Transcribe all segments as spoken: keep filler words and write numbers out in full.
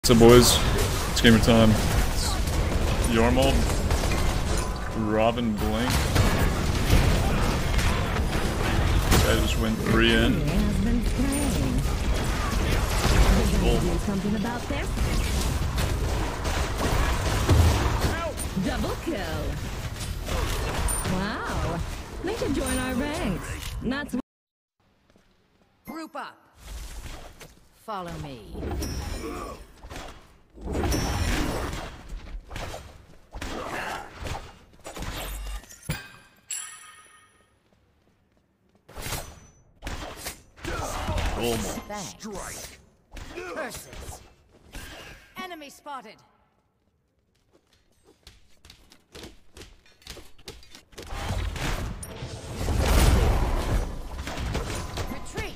So boys, it's gamer time. It's Yarmold, Robin Blink. I just went three in. Do something about this. Double kill. Wow. They should join our ranks. That's Group up. Follow me. Strike. Curses. Enemy spotted. Retreat.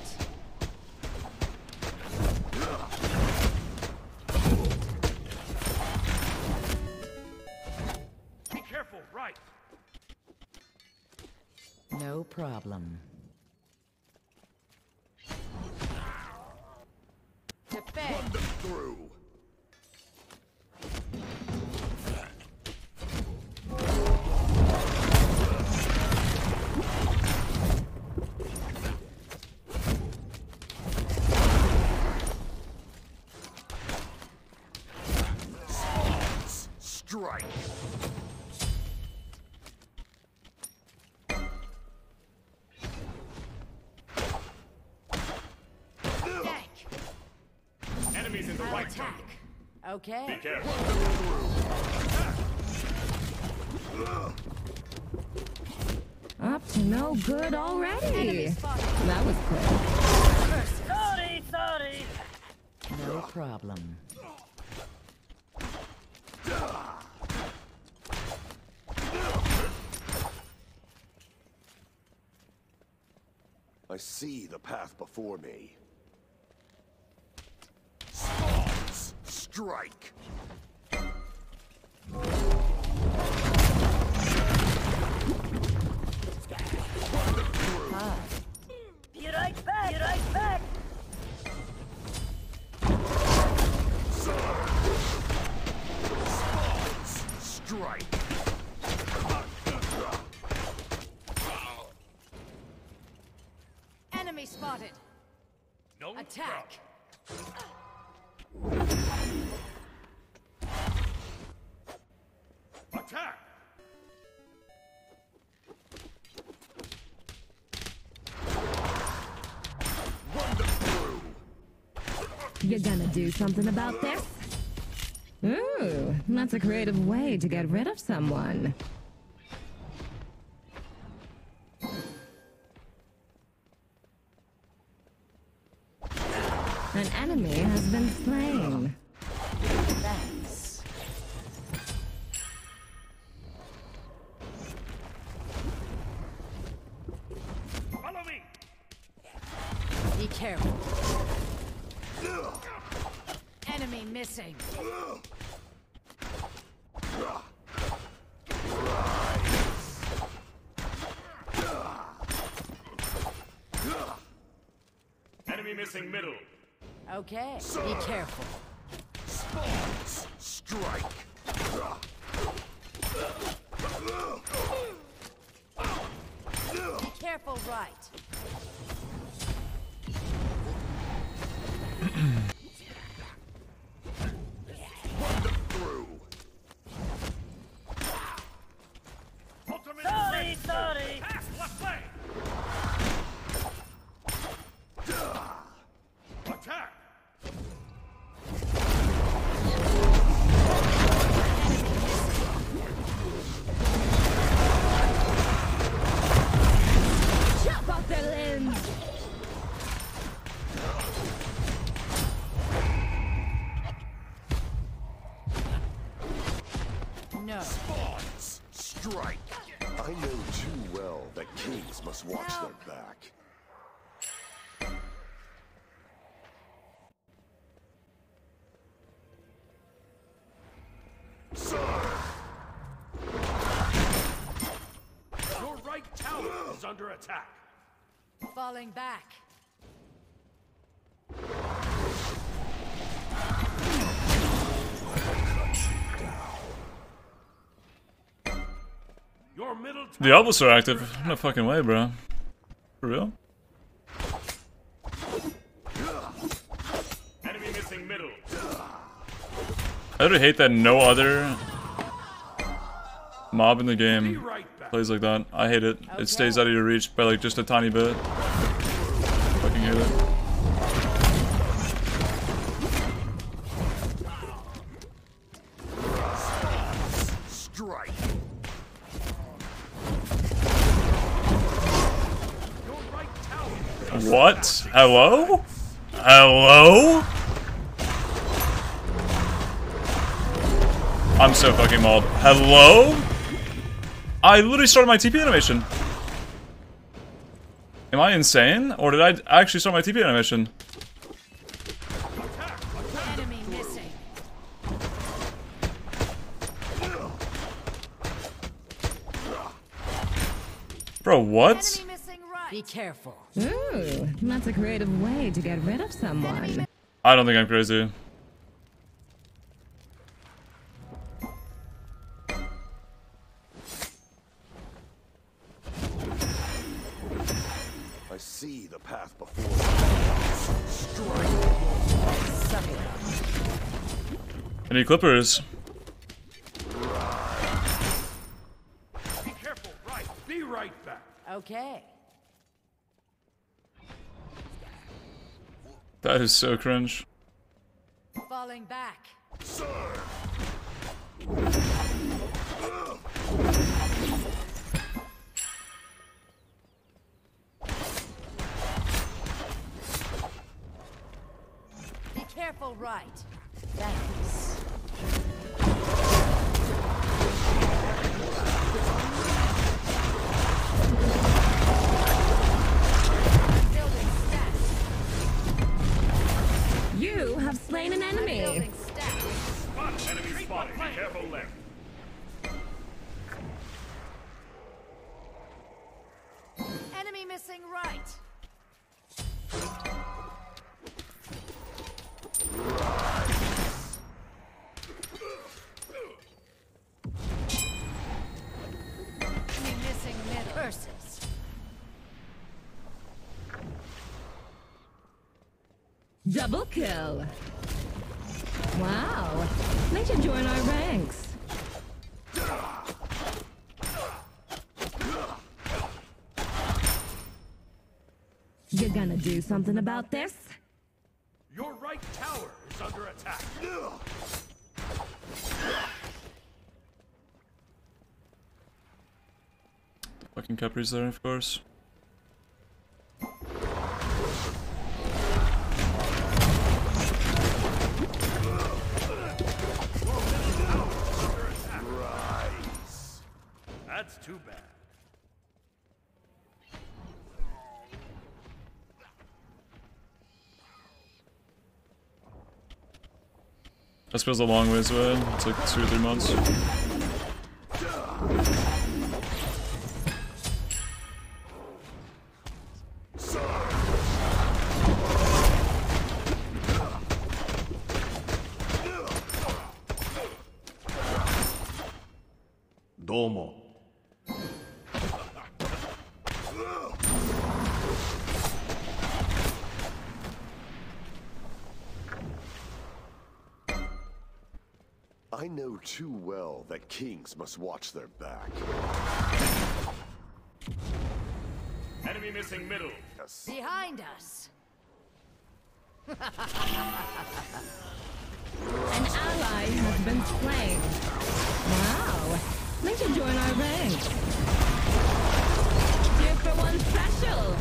Be careful, right. No problem. Defend. Run them through. Strike. Enemies in the right attack. Okay. Be careful. up to no good already. Enemy spotted. That was quick. Sorry, sorry. No problem. I see the path before me. Spawns, strike. Hi. Be right back. Be right back. Spawns, strike. Enemy spotted. No Attack. Attack. Run them through. You gonna do something about this? Ooh, that's a creative way to get rid of someone. An enemy has been slain. Thanks. Follow me. Be careful. Enemy missing. Enemy missing middle. Okay. Be careful. Spawns, strike. Be careful, right. Run them through. Ultimate Sorry, ready. sorry. Pass left leg. Attack. Chop off their limbs! No. Spawns, strike. I know too well that kings must watch their back. Your right tower is under attack. Falling back. Your middle tower. The elbows are active. No fucking way, bro. For real? Enemy missing middle. I really hate that no other mob in the Be game right back. plays like that. I hate it. Okay. It stays out of your reach by like just a tiny bit. Fucking hate it. Strike. Your right tower. What? Hello? Hello? I'm so fucking mauled. Hello? I literally started my T P animation. Am I insane? Or did I actually start my T P animation? Enemy missing. Bro, what? Enemy missing right. Be careful. Ooh, that's a creative way to get rid of someone. I don't think I'm crazy. I see the path before me. Strike. Suck it up. Any clippers? Be careful. Right. Be right back. Okay. That is so cringe. Falling back. Be careful right. Thanks. Building stacks. You have slain an enemy. Building stacks. Spot enemy spotted. Be careful left. Enemy missing right. Enemy missing middle. Curses. Double kill. Wow. They should join our ranks. You gonna do something about this? Your right tower is under attack. Fucking Capri's there, of course. Rise. That's too bad. That feels a long ways away. It's like two or three months. Domo. I know too well that kings must watch their back. Enemy missing middle. Yes. Behind us. An ally has been slain. Wow. They should join our ranks. Two for one special.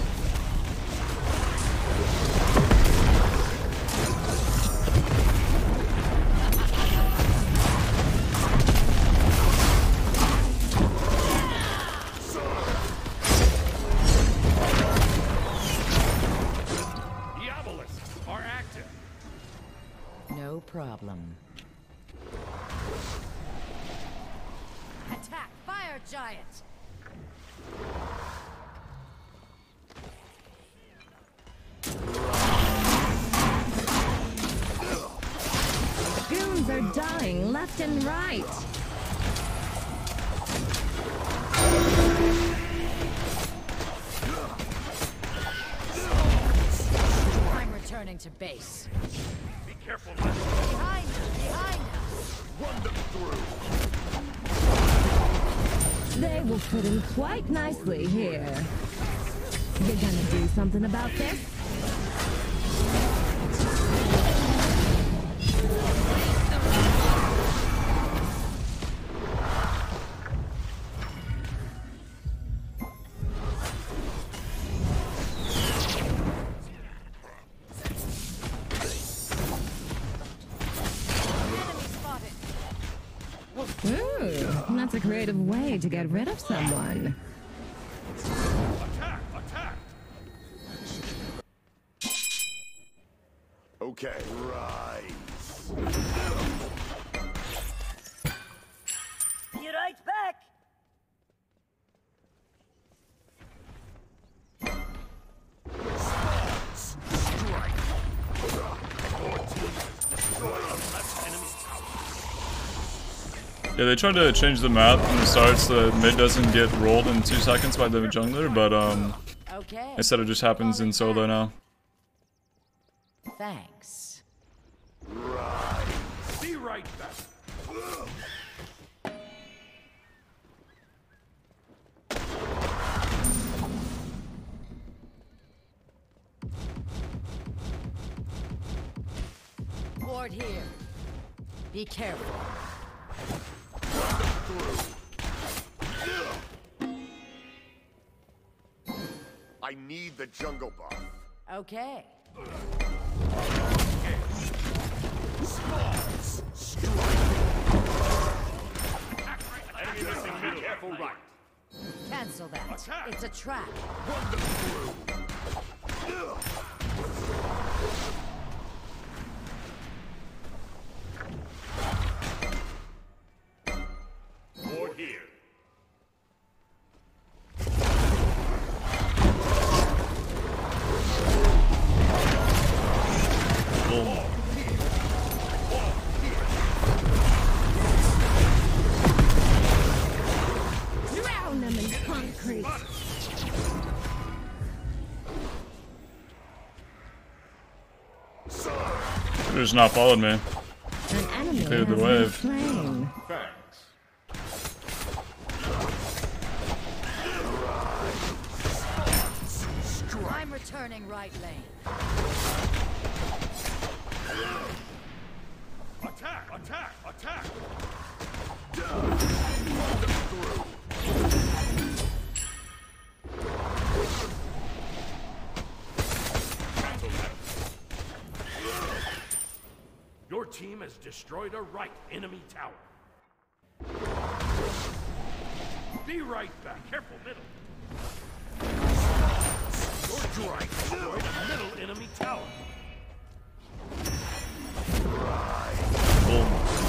Diabolists are active. No problem. Attack! Fire giant! Goons are dying left and right. returning to base. Be careful, left. Behind us! Behind us! Run them through. They will fit in quite nicely here. You're gonna do something about this? Ooh, that's a creative way to get rid of someone. Attack! Attack! Okay, rise. Be right back! Strike. Yeah, they tried to change the map from the start so that mid doesn't get rolled in two seconds by the jungler, but um, Okay. instead it just happens in solo now. Thanks. Rise. Be right back. Ward here. Be careful. I need the jungle buff. Okay. Spawns. Strike. Enemy missing middle. Be careful, right. Cancel that. Attack. It's a trap. Run them through. Ward here. Boom. Drown them in concrete. They just not followed me. An enemy Cleared the has been wave. slain. Thanks. I'm returning right lane. Attack! Attack! Attack! Cancel that. Your team has destroyed a right enemy tower. Be right back. Careful, middle. Your strike destroyed a middle enemy tower. Boom.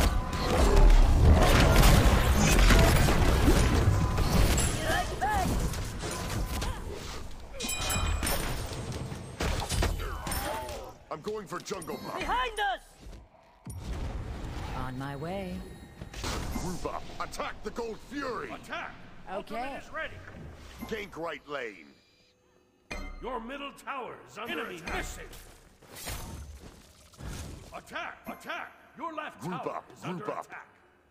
I'm going for jungle buff. Behind us! On my way. Group up. Attack the Gold Fury. Attack! Okay. Ultimate is ready. Gank right lane. Your middle tower is under enemy attack. Missing. Attack! Attack! Your left Group tower up, is group under up. attack.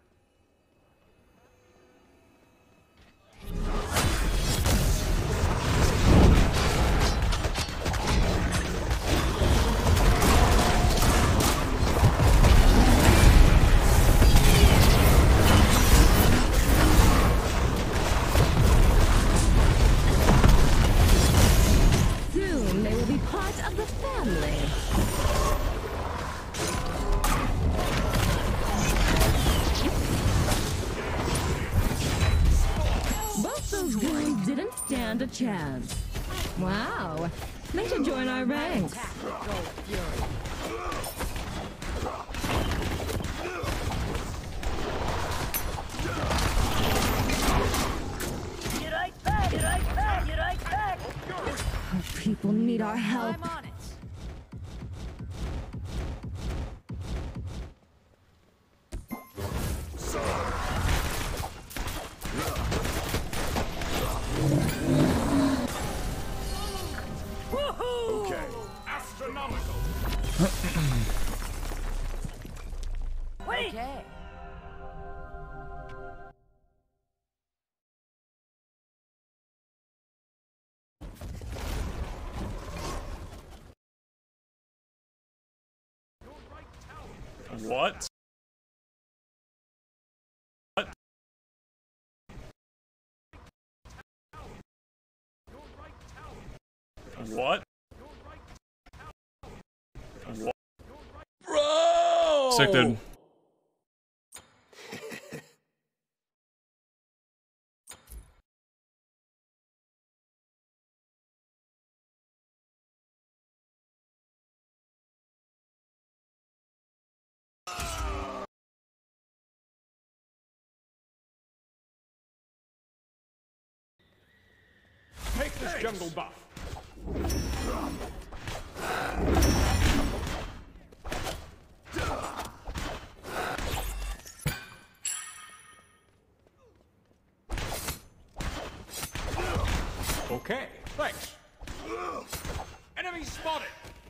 Soon they will be part of the family. Both those goons didn't stand a chance. Wow, they should join our ranks. Attack the Gold Fury. Get right back! Get right back! Get right back! Our people need our help. I'm on it. Okay. Astronomical! Wait! Okay. What? What? What? What? Bro! Sick, dude. Take this jungle buff. Okay, thanks. Enemy spotted.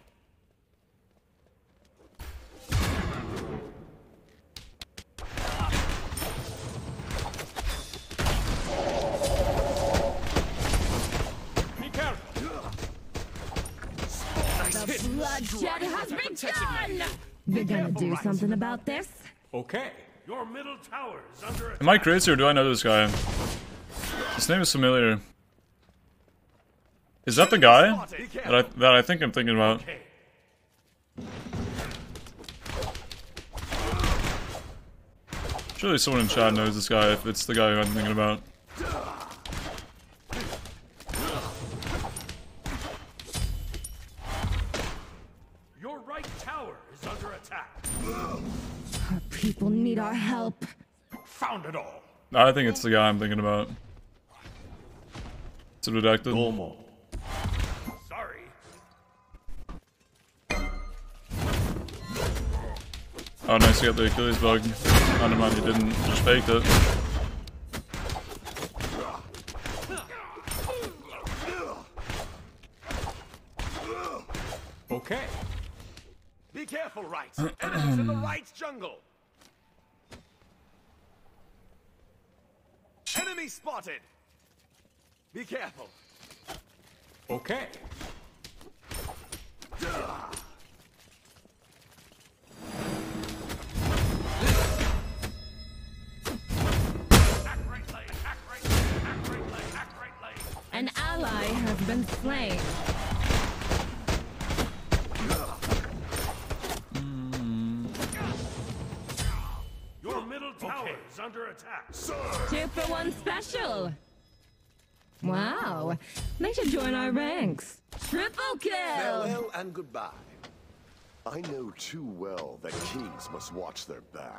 Be careful. The bloodshed has begun! You're gonna do something about this? Okay. Your middle tower is under attack. Am I crazy or do I know this guy? His name is familiar. Is that the guy that I that I think I'm thinking about? Okay. Surely someone in chat knows this guy if it's the guy who I'm thinking about. Your right tower is under attack. Our people need our help. Found it all. I think it's the guy I'm thinking about. It's redacted. Sorry. Oh, nice, he got the Achilles bug. Oh, never mind, he didn't. Just faked it. Okay. Be careful, right? Enemies in the right jungle. Enemy spotted. Be careful. Okay. Attack right leg, attack right leg, attack right leg, attack right leg. An ally has been slain. Your middle tower is under attack. Two for one special. Wow. They should join our ranks. Triple kill! Farewell and goodbye. I know too well that kings must watch their back.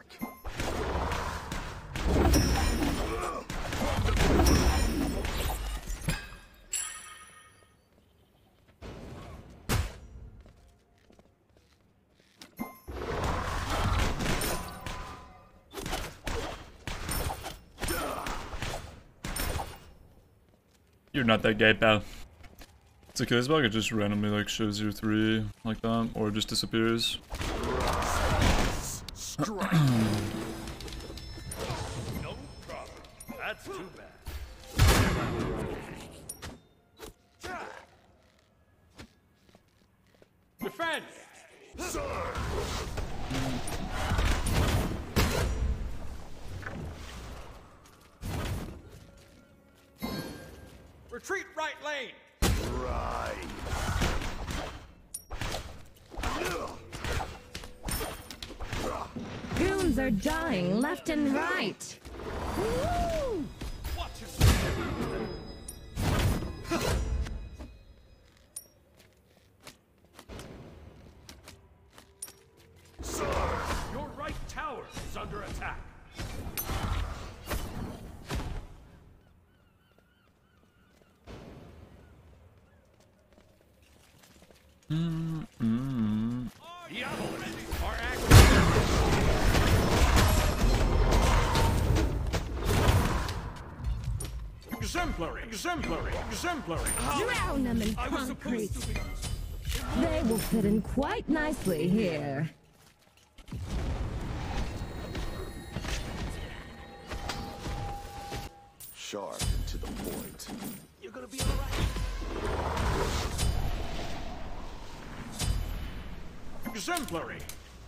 You're not that gay, pal. It's okay, this bug, it just randomly like shows you three like that, or it just disappears. Strike. No problem. That's too bad. Defend. Retreat right lane. Right. Goons are dying left and right. Woo! Watch yourself. Your right tower is under attack. Mm -mm. The avalanche are active. Exemplary. Exemplary. Exemplary. Drown them in concrete. They will fit in quite nicely here. Sharp and to the point. You're gonna be all right. Exemplary.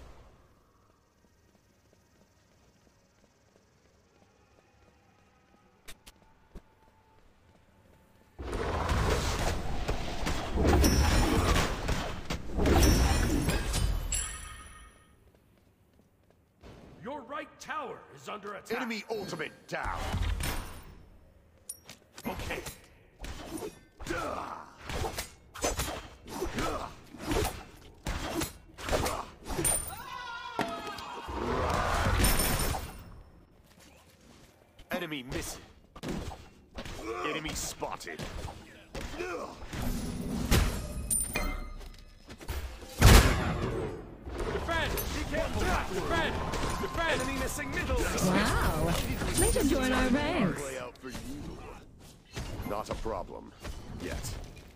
Your right tower is under attack. Enemy ultimate down. Okay. Enemy missing. Enemy spotted. Defend! Be careful! Defend! Defend! Enemy missing middle! Wow. Way to join our ranks. Play out for you. Not a problem. Yet.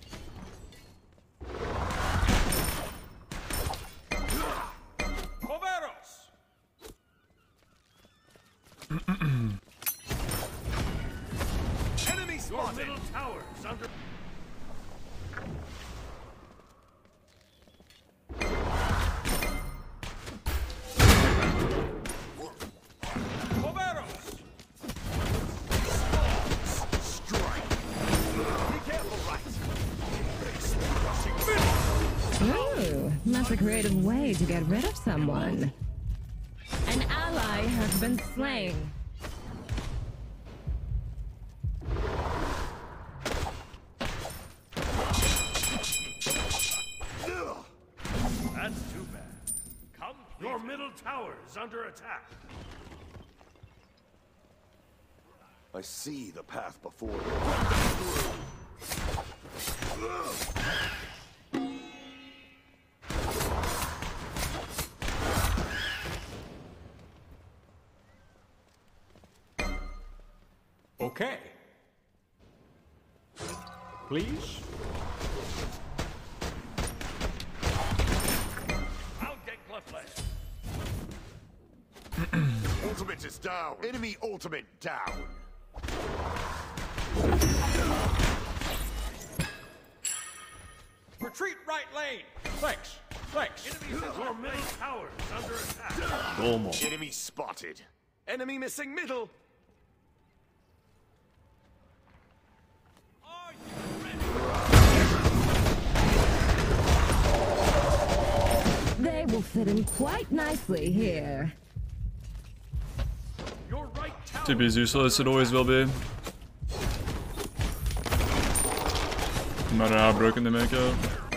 Coveros! Enemy spotted! Your middle tower is under... Coveros! Strike. Be careful, right! Ooh, that's a creative way to get rid of someone. An ally has been slain. That's too bad. Come, your middle tower is under attack. I see the path before me. Okay. Please? I'll get Glyphless. Ultimate is down. Enemy ultimate down. Retreat right lane. Thanks. Thanks. Enemies in your middle tower is under attack. Normal. Enemy spotted. Enemy missing middle. Are you ready? They will fit in quite nicely here. Your right tower. T B's useless, it always will be. No matter how broken they make it.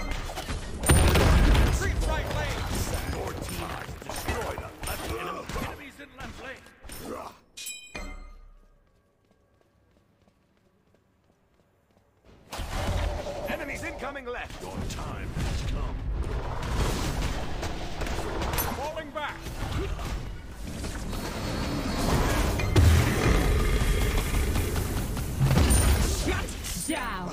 Retreat right lane. Your team has destroyed a left enemy. Enemies in left lane. Enemies incoming left. Your time has come. Falling back. Shut down.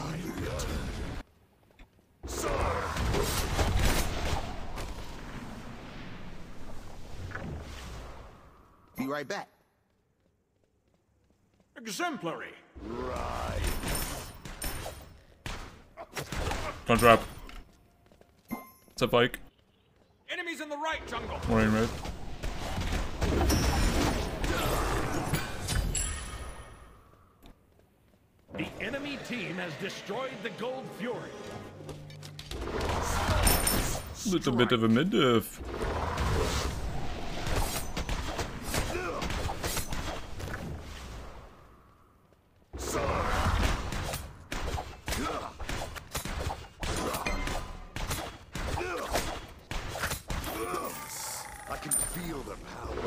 Be right back. Exemplary. Right. Don't drop. What's up, Ike? Enemies in the right jungle. Morning, Red. The enemy team has destroyed the Gold Fury. Little bit of a mid-diff. I can feel the power.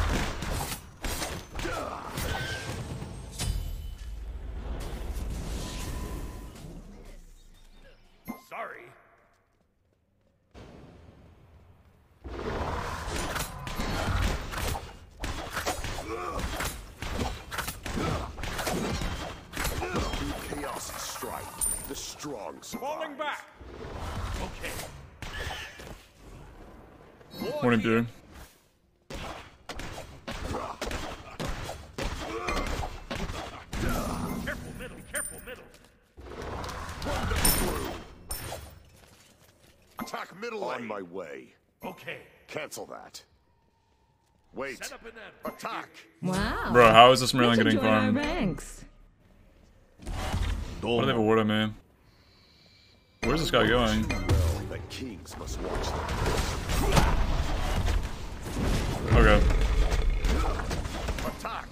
Sorry. Chaos strike. The strong survive. Falling back. Okay. Morning, dude. middle lane. On my way. Okay. Cancel that. Wait. Set up an ambush. Attack. Wow. Bro, how is this You Merlin should getting join our farmed? ranks. Why do they have a word on me? Where's this guy going? Well, the kings must watch them. Okay. Attack.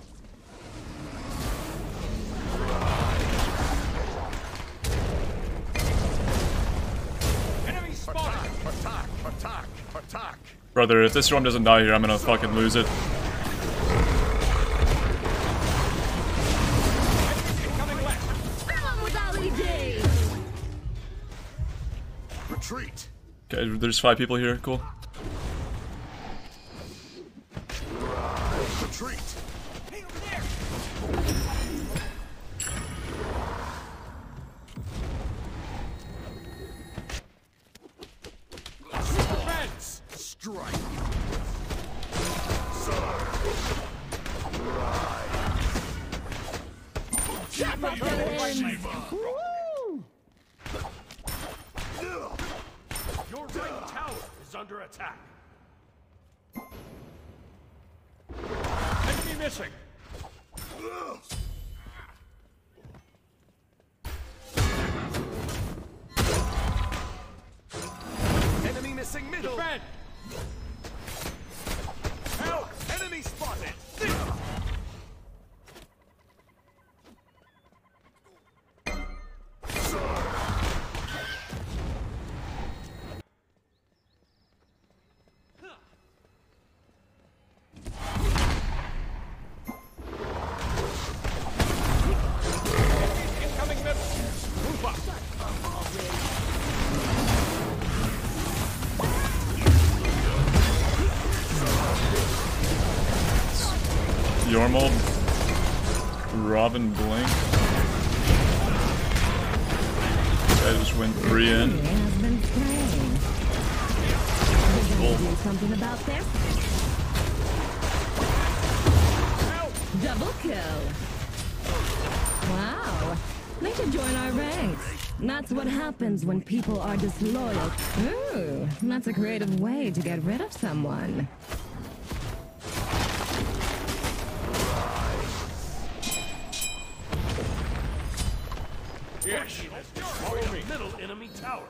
Enemy spotted. Attack. Attack. Attack. Brother, if this storm doesn't die here, I'm gonna fucking lose it. Incoming left. Fill 'em with L E D. Retreat. Okay, there's five people here. Cool. Retreat. Hey, over there. Defense. Strike. Woo! Your right tower is under attack. Enemy missing. Enemy missing middle. Defend. Help. Enemy spotted. Incoming middle. Move up. Yormold. Robin Blink. I just went three in. Enemy has been slain. You gonna do something about this? Double kill. Wow. They should join our ranks. That's what happens when people are disloyal. Ooh, that's a creative way to get rid of someone. Yes. Follow me. Middle enemy tower.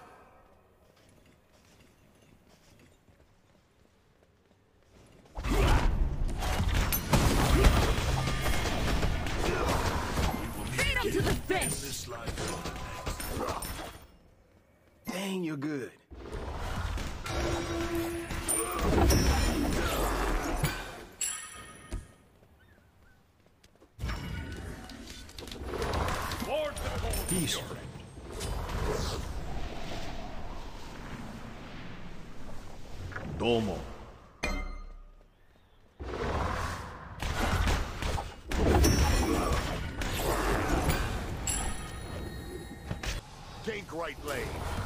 Feed 'em to the fish. Dang, you're good. Lord control. Peace. Domo. Gank right lane.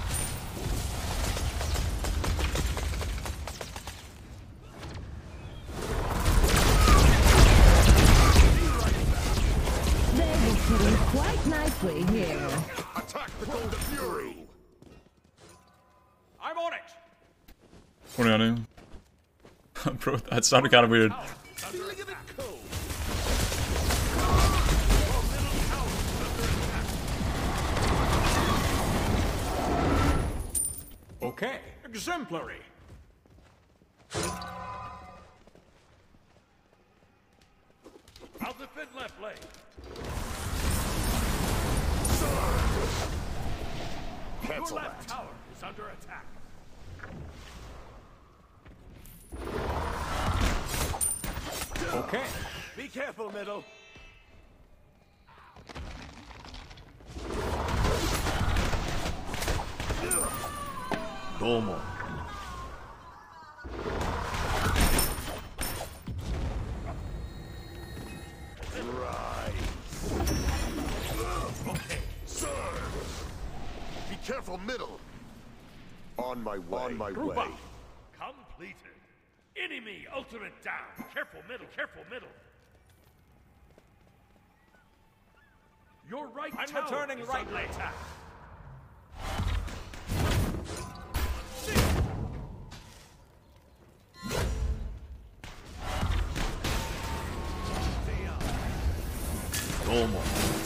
They will fit in quite nicely here. Attack the Golden Fury. I'm on it. What are you gonna do? Bro, that sounded kind of weird. Feeling a bit cold. Okay. Exemplary. I'll defend left lane. Cancel Your left that. tower is under attack. Okay. Be careful, middle. Domo. Right. Okay. Sir. Be careful, middle. On my way. On my Group way. up. Completed. Enemy ultimate down. Careful middle. Careful middle. Your right I'm tower returning is right under lane. attack. Almost.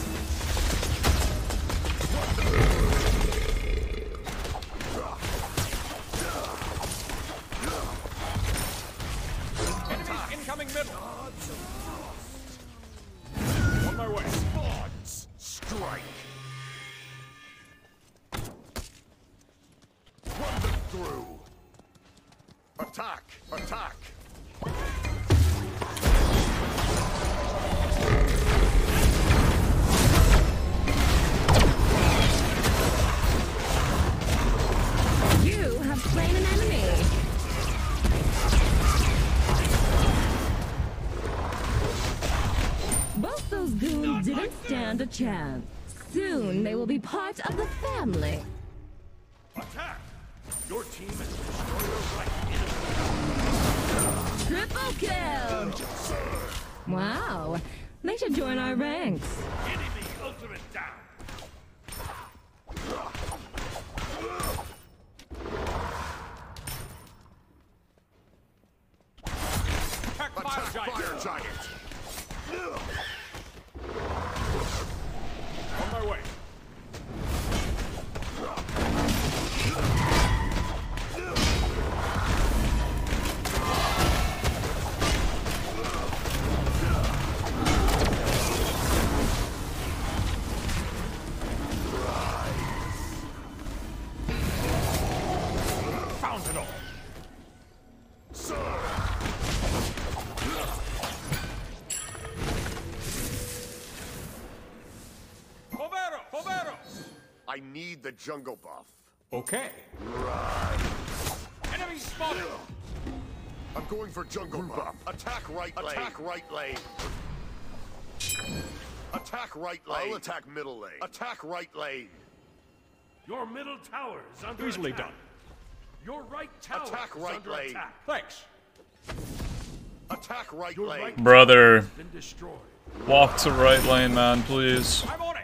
Incoming middle. On my way. Odds. Strike. Run them through. Attack. Attack. You have slain an enemy. Both those goons didn't stand a chance. Soon they will be part of the family. Attack! Your team has destroyed the right enemy. Triple kill! Wow, they should join our ranks. Enemy ultimate down. Attack fire Attack giant. fire giant. On my way. Found it all. Povero! Povero! I need the jungle buff. Okay. Enemy spotted! I'm going for jungle buff. Attack right lane. Attack right lane. Attack right lane. I'll attack middle lane. Attack right lane. Your middle tower is under Easily attack. done. Your right tower Attack is right under lane. attack. Thanks. Attack right Your lane. right Brother, has been destroyed. walk to right lane, man, please. I'm on it.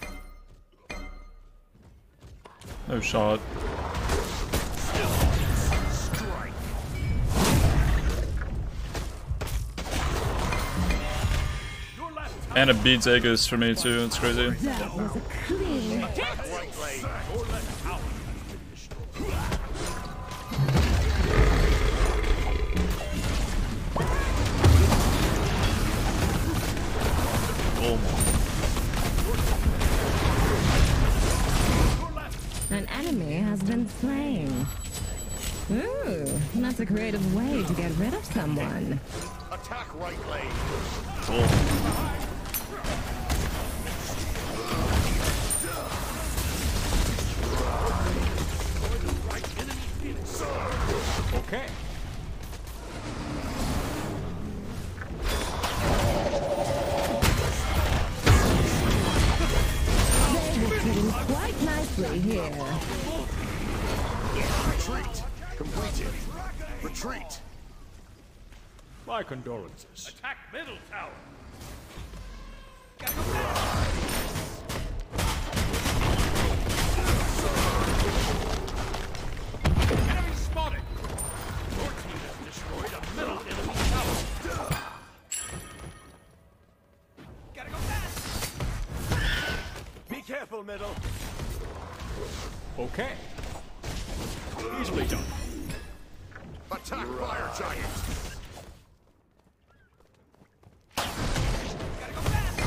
No shot. Strike. Your left tower. And it beats Aegis for me too, it's crazy. That was a clean hit. Attack right lane. Your left tower has been destroyed. Almost. Your left. An enemy has been slain. Ooh, that's a creative way to get rid of someone. Attack right lane. Okay. They will fit in quite nicely here. Retreat. Completed. Retreat. My condolences. Attack middle tower. Enemy spotted. Your team has destroyed a middle enemy tower. Gotta go fast. Be careful, middle. Okay. Easily done. Attack fire giant. Gotta go fast.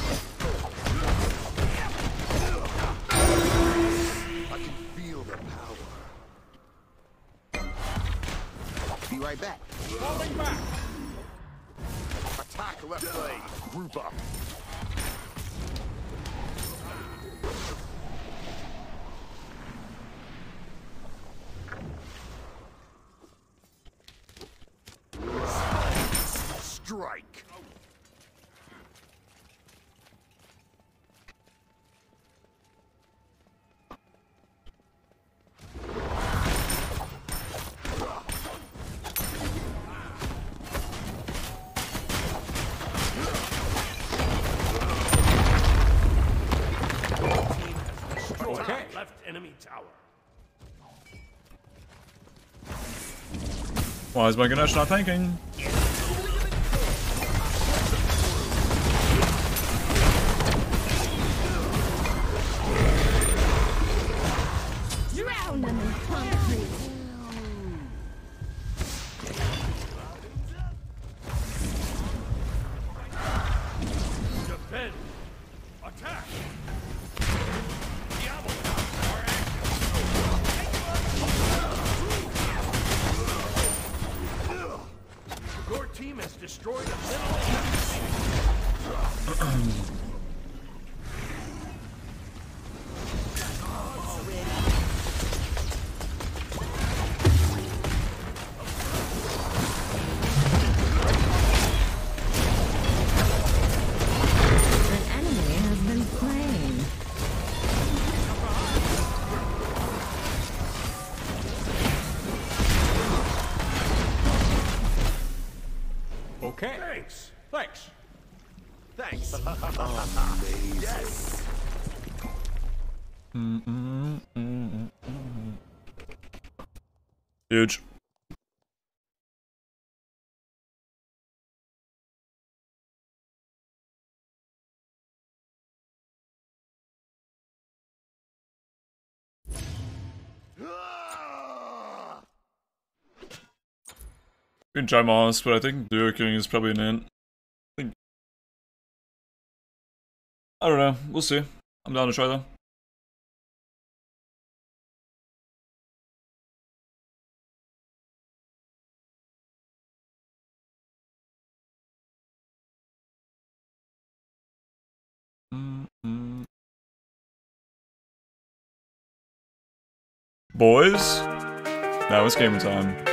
I can feel the power. Be right back. Falling back. Attack left lane. Group up. Strike. Okay. Left enemy tower. Why is my Ganesh not tanking? An enemy has been slain. Okay. Thanks. Thanks. Thanks. Amazing. Yes. Huge. Ah! You can try Moss, but I think Duo King is probably an int. I think. I don't know. We'll see. I'm down to try though. Mm-mm. Boys, now it's gamer time.